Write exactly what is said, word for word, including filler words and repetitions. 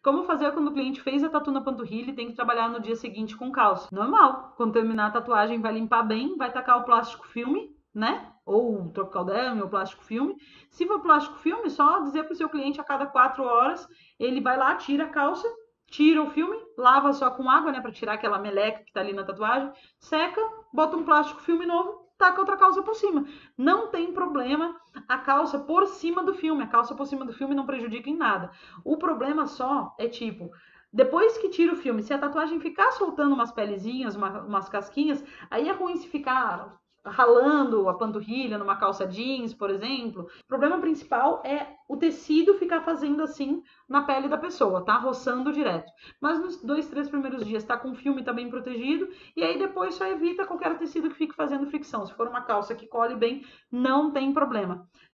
Como fazer quando o cliente fez a tatu na panturrilha e tem que trabalhar no dia seguinte com calça? Normal. Quando terminar a tatuagem, vai limpar bem, vai tacar o plástico filme, né? Ou tropical derme ou plástico filme. Se for plástico filme, só dizer para o seu cliente a cada quatro horas, ele vai lá, tira a calça, tira o filme, lava só com água, né, para tirar aquela meleca que tá ali na tatuagem, seca, bota um plástico filme novo, taca outra calça por cima. Não tem problema a calça por cima do filme, a calça por cima do filme não prejudica em nada. O problema só é tipo, depois que tira o filme, se a tatuagem ficar soltando umas pelezinhas, uma, umas casquinhas, aí é ruim se ficar ralando a panturrilha numa calça jeans, por exemplo. O problema principal é o tecido ficar fazendo assim na pele da pessoa, tá? Roçando direto. Mas nos dois, três primeiros dias tá com o filme, tá bem protegido, e aí depois só evita qualquer tecido que fique fazendo fricção. Se for uma calça que colhe bem, não tem problema.